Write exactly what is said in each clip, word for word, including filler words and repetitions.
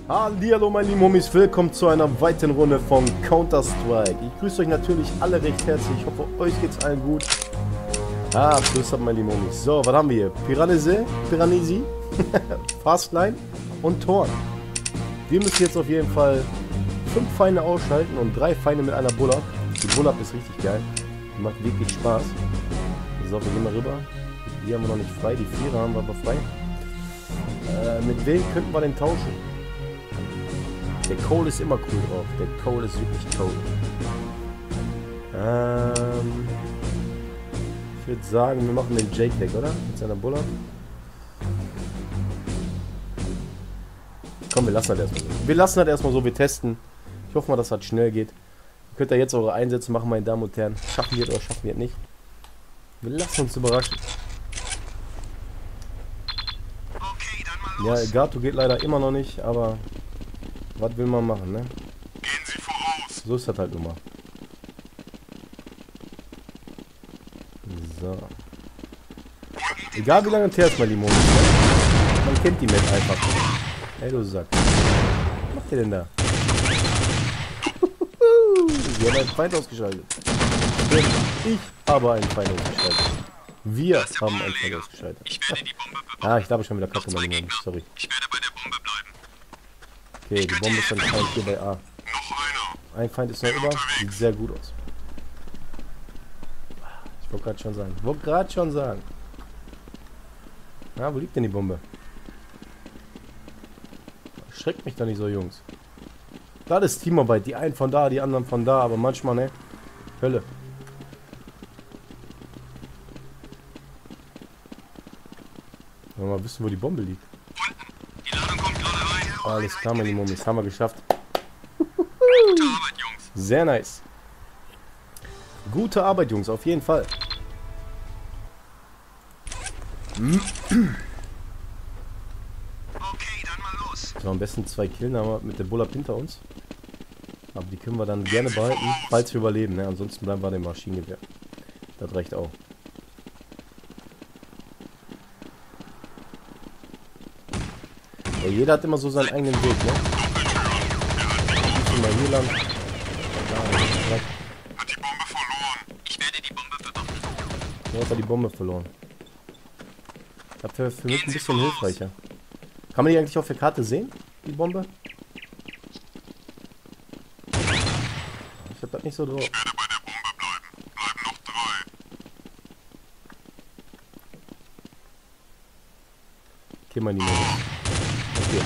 Hallihallo meine lieben Homies, willkommen zu einer weiteren Runde von Counter-Strike. Ich grüße euch natürlich alle recht herzlich, ich hoffe euch geht's allen gut. Ah, grüß euch meine lieben Homies. So, was haben wir hier? Piranesi, Piranesi, Fastline und Torn. Wir müssen jetzt auf jeden Fall fünf Feinde ausschalten und drei Feinde mit einer Bullab. Die Bullab ist richtig geil, die macht wirklich Spaß. So, wir gehen mal rüber. Die haben wir noch nicht frei, die Vierer haben wir aber frei. Äh, mit wem könnten wir den tauschen? Der Cole ist immer cool drauf. Der Cole ist wirklich cool. Ähm, ich würde sagen, wir machen den Jake weg, oder? Mit seiner Bullab. Komm, wir lassen das erstmal so. Wir lassen das erstmal so, wir testen. Ich hoffe mal, dass das schnell geht. Ihr könnt da jetzt eure Einsätze machen, meine Damen und Herren. Schaffen wir es oder schaffen wir es nicht? Wir lassen uns überraschen. Okay, dann mal los. Ja, Elgato geht leider immer noch nicht, aber was will man machen, ne? Gehen Sie voraus. So ist das halt nun mal. So. Egal wie lange es her ist, mein Lieben, man kennt die Map einfach. Ey, du Sack. Was macht ihr denn da? Sie haben einen Feind ausgeschaltet. Ich habe einen Feind ausgeschaltet. Wir haben einen Feind ausgeschaltet. Ich werde die Bombe bewachen. Ah, ich glaube schon wieder Kacke, mein Lieben. Sorry. Ich werde bei der Bombe bleiben. Okay, die Bombe ist dann Feind hier bei A. Noch einer. Ein Feind ist noch über. Sieht sehr gut aus. Ich wollte gerade schon sagen. Ich wollte gerade schon sagen. Na, wo liegt denn die Bombe? Schreckt mich doch nicht so, Jungs. Das ist Teamarbeit. Die einen von da, die anderen von da. Aber manchmal, ne? Hölle. Wollen wir mal wissen, wo die Bombe liegt. Unten. Die Ladung kommt gerade rein. Alles klar, meine Mummis. Haben wir geschafft. Gute Arbeit, Jungs. Sehr nice. Gute Arbeit, Jungs. Auf jeden Fall. Okay, dann mal los. So, am besten zwei Killen haben wir mit der Bullab hinter uns. Aber die können wir dann gerne behalten, falls wir überleben. Ne? Ansonsten bleiben wir dem Maschinengewehr. Das reicht auch. Ja, jeder hat immer so seinen eigenen Weg, ne? Mal hier lang. Hat die Bombe verloren. Ich werde die Bombe bewachen. Ja, hat er die Bombe verloren. Das wäre für mich ein bisschen hilfreicher. Kann man die eigentlich auf der Karte sehen, die Bombe? Ich hab das nicht so drauf. Ich werde bei der Bombe bleiben. Bleiben noch drei. Okay, mein Lieber. Okay.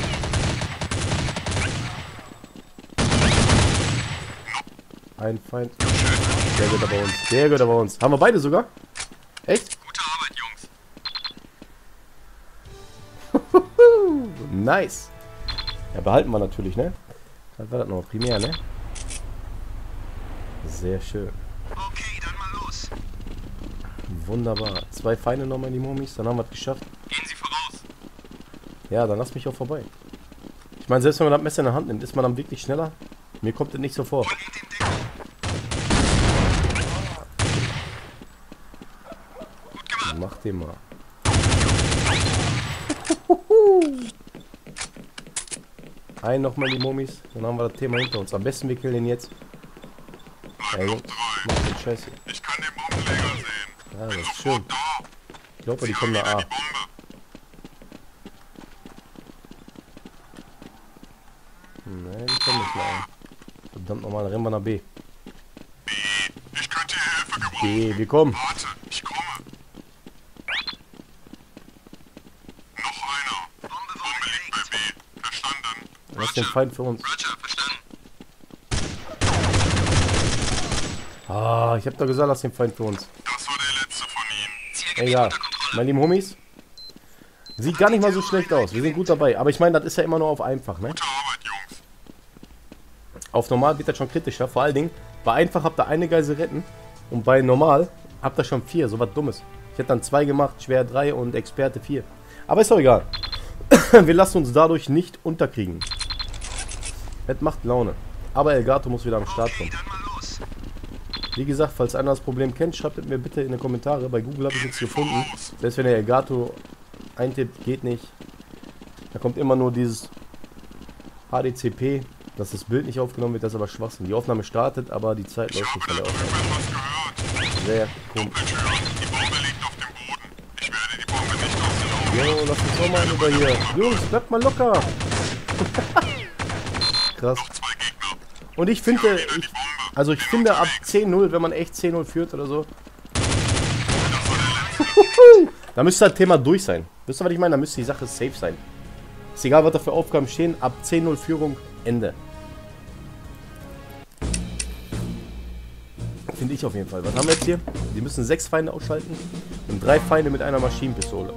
Ein Feind. Der gehört aber uns. Der gehört aber uns. Haben wir beide sogar? Echt? Gute Arbeit, Jungs. Nice. Ja, behalten wir natürlich, ne? Das war das noch primär, ne? Sehr schön. Okay, dann mal los. Wunderbar. Zwei Feinde noch, meine Homies. Dann haben wir es geschafft. Gehen Sie voraus. Ja, dann lass mich auch vorbei. Ich meine, selbst wenn man das Messer in der Hand nimmt, ist man dann wirklich schneller. Mir kommt das nicht so vor. Und in den Deck. Gut gemacht. Dann mach den mal. Ein nochmal die Momis. Dann haben wir das Thema hinter uns. Am besten wir killen den jetzt. Ey, Bleiben noch drei. mach den Scheiße. Ich kann den Bombenleger sehen. Ja, das ist schön. Da. Ich glaube, die Sie kommen haben nach A. wieder die Bombe. Ne, die kommen nicht nach A. Verdammt nochmal, rennen wir nach B. Ich könnte hier Hilfe gebrauchen. B, wir kommen. Warte, ich komme. Noch einer. Bombe liegt bei B. Verstanden. Was ist den Feind für uns? Roger, verstanden. Ah, ich hab doch gesagt, lass den Feind für uns. Das war der letzte von Ihnen. Zielgebiet Egal. unter Kontrolle. Meine lieben Homies. Sieht gar nicht mal so schlecht aus. Wir sind gut dabei. Aber ich meine, das ist ja immer nur auf einfach, ne? Gute Arbeit, Jungs. Auf normal wird das schon kritischer. Vor allen Dingen, bei einfach habt ihr eine Geisel retten. Und bei normal habt ihr schon vier. So was Dummes. Ich hätte dann zwei gemacht, schwer drei und Experte vier. Aber ist doch egal. Wir lassen uns dadurch nicht unterkriegen. Das macht Laune. Aber Elgato muss wieder am Start kommen. Okay, dann mal los. Wie gesagt, falls einer das Problem kennt, schreibt es mir bitte in die Kommentare. Bei Google habe ich nichts gefunden. Selbst wenn der Elgato eintippt, geht nicht. Da kommt immer nur dieses H D C P, dass das Bild nicht aufgenommen wird, das ist aber Schwachsinn. Die Aufnahme startet, aber die Zeit läuft nicht von der Aufnahme. Sehr komisch. Die Bombe liegt auf dem Boden. Ich werde die Bombe nicht aus den Augen. Jo, lass uns doch mal über hier. Jungs, bleibt mal locker. Krass. Zwei Gegner. Und ich finde, ich, also ich finde ab zehn null, wenn man echt zehn null führt oder so, da müsste das Thema durch sein. Wisst ihr, was ich meine? Da müsste die Sache safe sein. Ist egal, was da für Aufgaben stehen, ab zehn null Führung, Ende. Finde ich auf jeden Fall. Was haben wir jetzt hier? Die müssen sechs Feinde ausschalten und drei Feinde mit einer Maschinenpistole.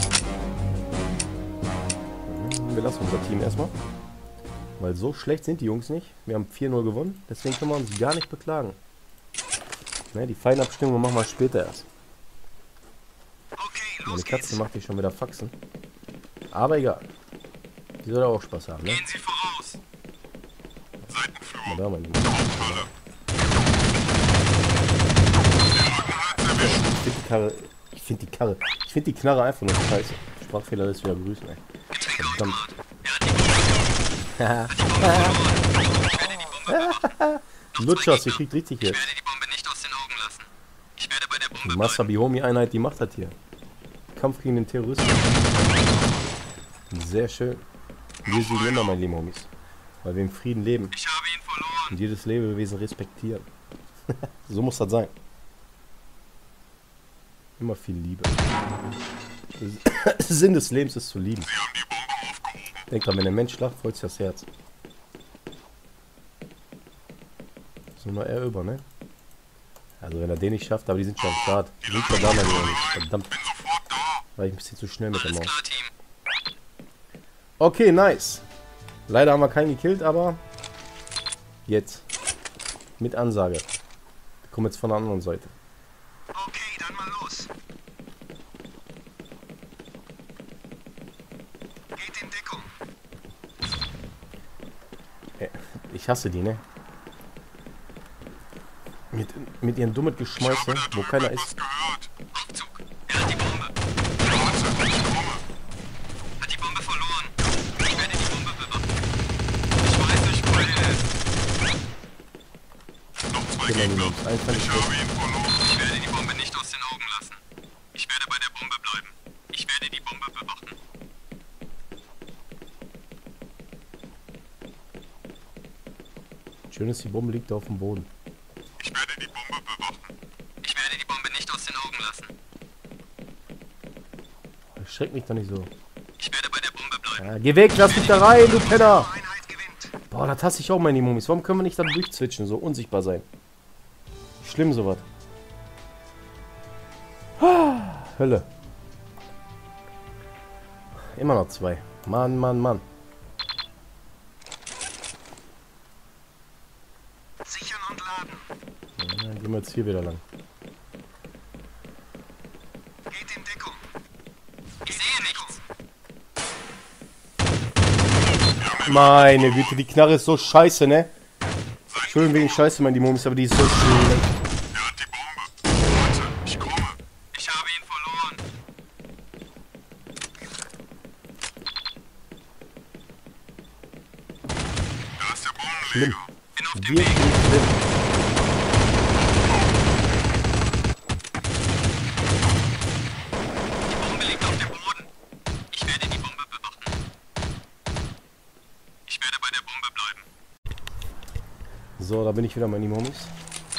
Wir lassen unser Team erstmal. Weil so schlecht sind die Jungs nicht. Wir haben vier null gewonnen, deswegen können wir uns gar nicht beklagen. Ne, die Feinabstimmung machen wir später erst. Meine Katze macht hier schon wieder Faxen. Aber egal. Die soll auch Spaß haben, ne? Gehen Sie voraus. Seitenflur. Na, da, mein Lieber. Ich finde die Karre. Ich finde die Karre. Ich finde die Knarre einfach nur scheiße. Sprachfehler lässt wieder grüßen, ey. Verdammt. Lutschers, ihr kriegt richtig jetzt. Die Masabi-Homi-Einheit, die macht das hier. Kampf gegen den Terroristen. Sehr schön. Wir siegen immer, meine lieben Homies. Weil wir im Frieden leben. Ich habe ihn verloren. Und jedes Lebewesen respektieren. So muss das sein. Immer viel Liebe. Sinn des Lebens ist zu lieben. Sie haben die Bombe aufgehoben. Denkt dran, wenn der Mensch lacht, freut sich das Herz. So nur er über, ne? Also wenn er den nicht schafft, aber die sind schon am Start. Die sind schon da, meine Jungs. Verdammt. Bin sofort da. War ich ein bisschen zu schnell mit der Maus. Klar, Team. Okay, nice. Leider haben wir keinen gekillt, aber jetzt. Mit Ansage. Wir kommen jetzt von der anderen Seite. Okay, dann mal los. Geht in Deckung. Ich hasse die, ne? Mit, mit ihren dummen Geschmeiße, wo keiner ist. Was gehört? Aufzug. Er hat die Bombe. Warte, ich komme. Hat die Bombe verloren. Ich werde die Bombe bewachen. Ich weiß nicht, wo er ist. Noch zwei Genau, Gegner. Jungs. Einfach Ich nicht habe ihn verloren. Ich werde die Bombe nicht aus den Augen lassen. Ich werde bei der Bombe bleiben. Ich werde die Bombe bewachen. Schön ist, die Bombe liegt auf dem Boden. Ich werde die Bombe bewachen. Ich werde die Bombe nicht aus den Augen lassen. Schreck mich doch nicht so. Ich werde bei der Bombe bleiben. Ja, geh weg, lass mich da rein, du Penner! Einheit gewinnt. Boah, das hasse ich auch, meine Mummis. Warum können wir nicht da durchzwitschen, so unsichtbar sein? Schlimm sowas. Ah, Hölle. Immer noch zwei. Mann, Mann, Mann. Sichern und laden. Ja, dann gehen wir jetzt hier wieder lang. Geht in Deckung. Ich sehe nichts. Meine Güte, die Knarre ist so scheiße, ne? Entschuldigung wegen Scheiße, meine Mummis, aber die ist so schlecht. Er hat die Bombe. Warte, ich komme. Ich habe ihn verloren. Da ist der Schlimm. Bombenleger. Bin auf dem Wirklich Weg. schlimm. Die Bombe liegt auf dem Boden. Ich werde die Bombe bewachen. Ich werde bei der Bombe bleiben. So, da bin ich wieder, meine Mummis.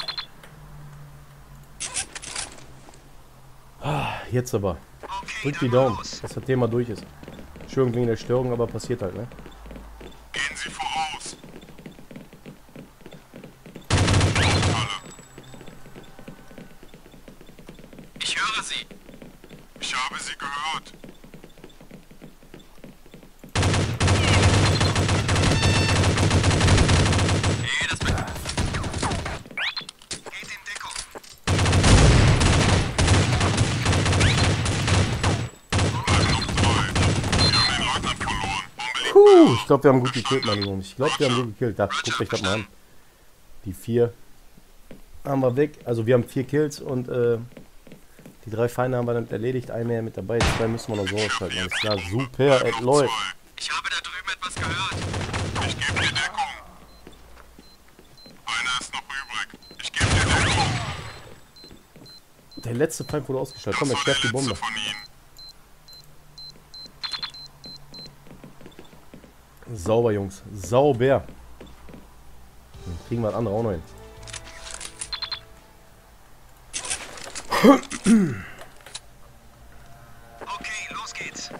Ah, jetzt aber. Okay, Drück die dann mal Daumen, los. dass das Thema durch ist. Entschuldigung wegen der Störung, aber passiert halt, ne? Gehen Sie voraus. Ich höre sie. Ich habe Sie gehört. Nee, das wird... Geht in Deckung. Bleiben noch drei. Wir haben den Leutnant verloren. Bombe liegt. Puh, ich glaube, wir haben gut gekillt, meine Jungs. Ich glaube, wir haben gut gekillt. Da, guckt euch das mal an. Die vier haben wir weg. Also wir haben vier Kills und äh, die drei Feinde haben wir dann erledigt. Ein mehr mit dabei. Zwei müssen wir noch so ausschalten. Alles klar, super, es läuft. Ich habe da drüben etwas gehört. Ich Der letzte Feind wurde ausgeschaltet. Komm, er schärft die Bombe. Von ihnen. Sauber, Jungs. Sauber. Dann kriegen wir das andere auch noch hin. Okay, los geht's.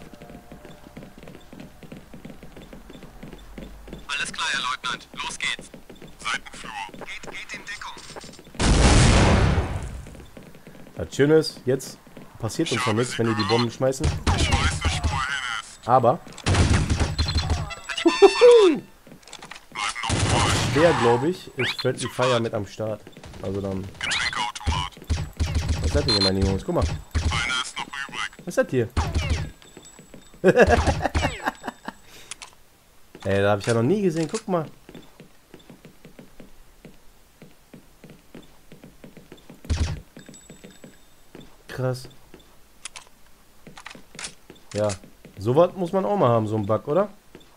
Alles klar, Herr Leutnant. Los geht's. Seitenflur. Geht, geht in Deckung. Das Schöne ist, jetzt passiert uns noch nichts, wenn die die Bomben schmeißen. Ich weiß nicht, wo er hin ist. Aber Bleiben noch zwei. der, glaube ich, ist Friendly Fire mit am Start. Also dann... Getränkeautomat. Was seid ihr denn, meine Jungs? Guck mal. Einer ist noch übrig. Was seid ihr? Ey, da habe ich ja noch nie gesehen. Guck mal. Krass. Ja, sowas muss man auch mal haben, so ein Bug, oder?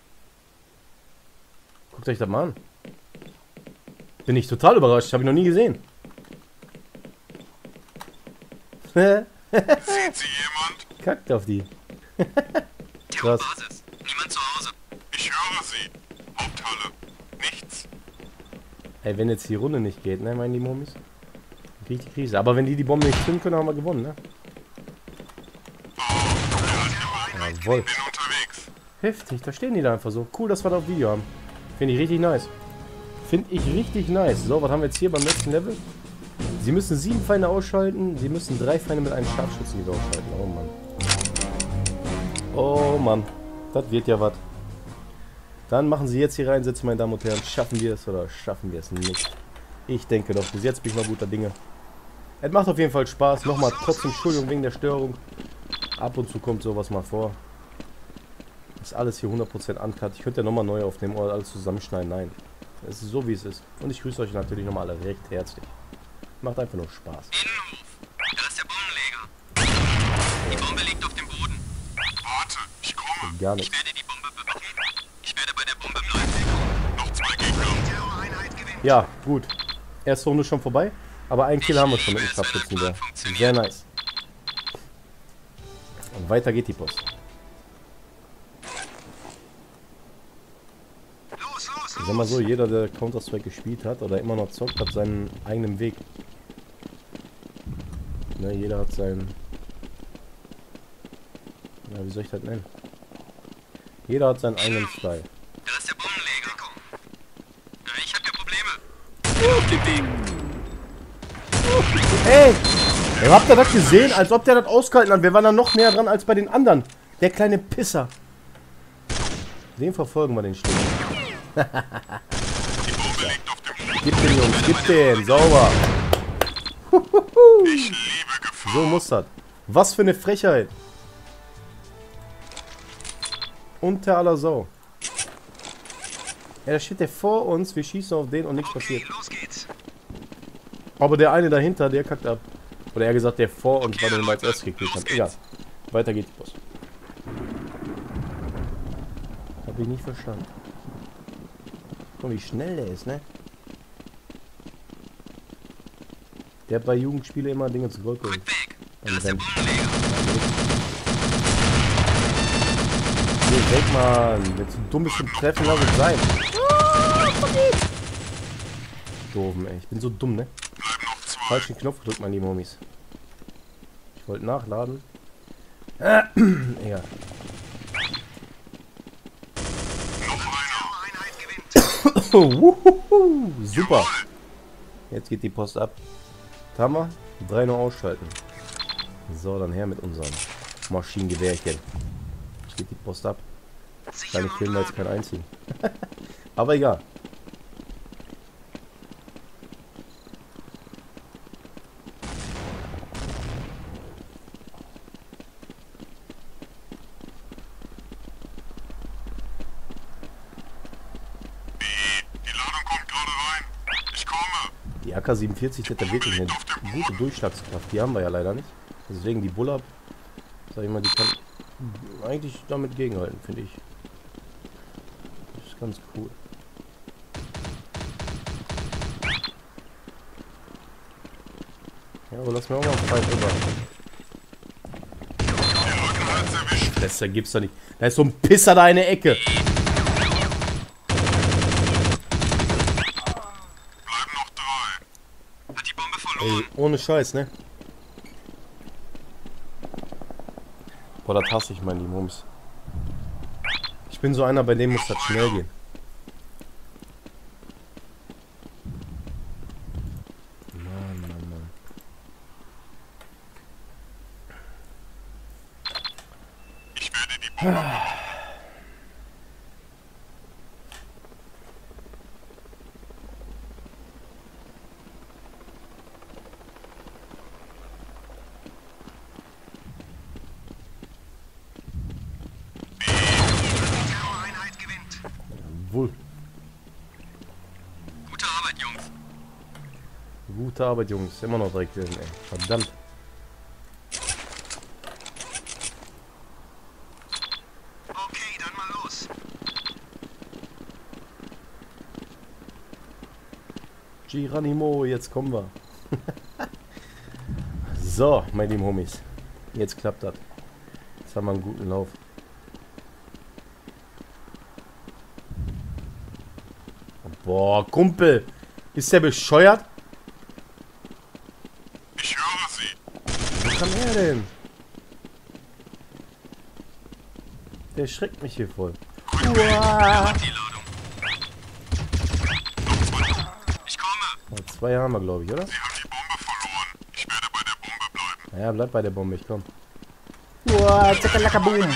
Guckt euch das mal an. Bin ich total überrascht, habe ich noch nie gesehen. Sieht sie jemand? Kackt auf die. Krass. Terrorbasis. Niemand zu Hause. Ich höre sie. Haupthalle. Nichts. Ey, wenn jetzt die Runde nicht geht, ne, meinen die Momis? Dann krieg ich die Krise. Aber wenn die die Bombe nicht finden können, haben wir gewonnen, ne? Jawohl. Bin unterwegs. Heftig, da stehen die da einfach so. Cool, dass wir da auf Video haben. Finde ich richtig nice. Finde ich richtig nice. So, was haben wir jetzt hier beim letzten Level? Sie müssen sieben Feinde ausschalten. Sie müssen drei Feinde mit einem Scharfschützen wieder ausschalten. Oh Mann. Oh Mann. Das wird ja was. Dann machen Sie jetzt hier reinsetzen, meine Damen und Herren. Schaffen wir es oder schaffen wir es nicht? Ich denke doch. Bis jetzt bin ich noch guter Dinge. Es macht auf jeden Fall Spaß. Nochmal trotzdem Entschuldigung wegen der Störung. Ab und zu kommt sowas mal vor. Ist alles hier hundert Prozent uncut. Ich könnte ja nochmal neu aufnehmen oder alles zusammenschneiden. Nein. Es ist so, wie es ist. Und ich grüße euch natürlich nochmal alle recht herzlich. Macht einfach nur Spaß. Innenhof. Da ist der Bombenleger. Die Bombe liegt auf dem Boden. Warte, ich komme. Gar Ich nichts. werde die Bombe bewachen. Ich werde bei der Bombe bleiben. Noch zwei Gegner. Terroreinheit gewinnt. Ja, gut. Erste Runde schon vorbei. Aber einen Kill haben wir schon mit dem Scharfschützengewehr. Sehr nice. Und weiter geht die Post. Los, los, Ich sag mal so, jeder, der Counter-Strike gespielt hat oder immer noch zockt, hat seinen eigenen Weg. Ne, jeder hat seinen... Ja, wie soll ich das nennen? Jeder hat seinen eigenen Style. Da ist der Bombenleger. Ja, ich hab hier Probleme. Auf dem Weg. Ey! Ey, habt ihr das gesehen? Als ob der das ausgehalten hat. Wir waren da noch näher dran als bei den anderen. Der kleine Pisser. Den verfolgen wir den Stück. Die Bombe liegt auf dem Boden. Gib den, Jungs, gib den. Sauber. Ich liebe Gefahr. So muss das. Was für eine Frechheit. Unter aller Sau. Ja, da steht der vor uns. Wir schießen auf den und nichts passiert. Okay, los geht's. Aber der eine dahinter, der kackt ab. Oder eher gesagt, der vor uns, weil den wir als erstes gekriegt haben. Egal. Weiter geht's, Boss. Hab ich nicht verstanden. Guck mal, wie schnell der ist, ne? Der hat bei Jugendspiele immer Dinge zu Gold geholt. Weg. Da Beim ist der Rennen. Bombenleger. Geh weg, Mann. Wenn du dumm bist zum Treffen, lass es sein. Doofen, ey. Ich bin so dumm, ne? Bleiben noch zwei. Falschen Knopf gedrückt, meine lieben Homies. Ich wollte nachladen. Äh, egal. Noch einer. Terroreinheit gewinnt. Wuhuhu, super. Jetzt geht die Post ab. Was haben wir? Drei noch ausschalten. So, dann her mit unserem Maschinengewehrchen. Jetzt geht die Post ab. Kleine killen wir jetzt keinen einzigen. Aber egal. Die Ladung kommt gerade rein. Ich komme. Die A K siebenundvierzig hat da wirklich eine gute Durchschlagskraft. Die haben wir ja leider nicht. Deswegen die Bullab, sag ich mal, die kann eigentlich damit gegenhalten, finde ich. Das ist ganz cool. Ja, aber lass mir auch mal einen Fight rüber. Das gibt's doch nicht. Da ist so ein Pisser da in der Ecke. Bleiben noch drei. Hat die Bombe verloren. Ey, ohne Scheiß, ne? Boah, das hasse ich, meine lieben Homies. Ich bin so einer, bei dem muss das schnell gehen. Mann, Mann, Mann. Ich werde die Bombe. Terroreinheit gewinnt. Wohl. Gute Arbeit, Jungs. Gute Arbeit, Jungs. Immer noch direkt werden, ey. Verdammt. Okay, dann mal los. Geronimo, jetzt kommen wir. So, meine lieben Homies. Jetzt klappt das. Jetzt haben wir einen guten Lauf. Boah, Kumpel. Ist der bescheuert? Ich höre sie. Wo kam er denn? Der schreckt mich hier voll. Die Ladung. Ich komme. Oh, zwei haben wir, glaube ich, oder? Sie haben die Bombe verloren. Ich werde bei der Bombe bleiben. Ja, bleib bei der Bombe, ich komm. Uah, zakalakaboom.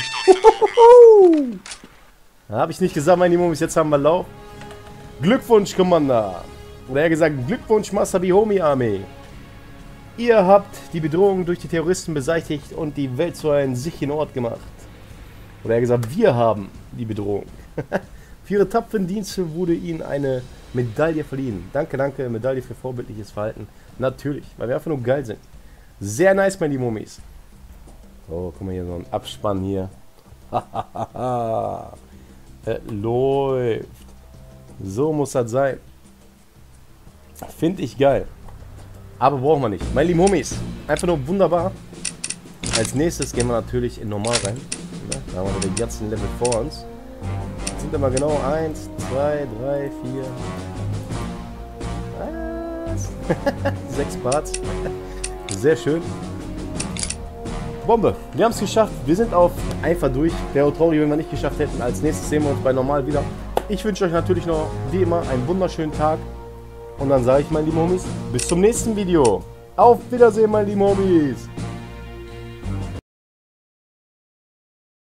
Hab ich nicht gesagt, meine Jungs, jetzt haben wir Lauf. Glückwunsch, Commander. Oder eher gesagt, Glückwunsch, Master Homie Armee. Ihr habt die Bedrohung durch die Terroristen beseitigt und die Welt zu einem sicheren Ort gemacht. Oder eher gesagt, wir haben die Bedrohung. Für ihre tapferen Dienste wurde ihnen eine Medaille verliehen. Danke, danke, Medaille für vorbildliches Verhalten. Natürlich, weil wir einfach nur geil sind. Sehr nice, meine lieben Homies. So, guck mal hier, so ein Abspann hier. Es läuft. So muss das sein. Finde ich geil. Aber brauchen wir nicht. Meine lieben Homies, einfach nur wunderbar. Als nächstes gehen wir natürlich in normal rein. Da haben wir den ganzen Level vor uns. Jetzt sind aber genau eins, zwei, drei, vier. Was? sechs Parts. Sehr schön. Bombe. Wir haben es geschafft. Wir sind auf einfach durch. Wäre traurig, wenn wir nicht geschafft hätten. Als nächstes sehen wir uns bei normal wieder. Ich wünsche euch natürlich noch, wie immer, einen wunderschönen Tag. Und dann sage ich, meine lieben Homies, bis zum nächsten Video. Auf Wiedersehen, meine lieben Homies.